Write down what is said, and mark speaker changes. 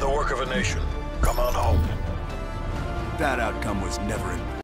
Speaker 1: the work of a nation. Come on home.
Speaker 2: That outcome was never in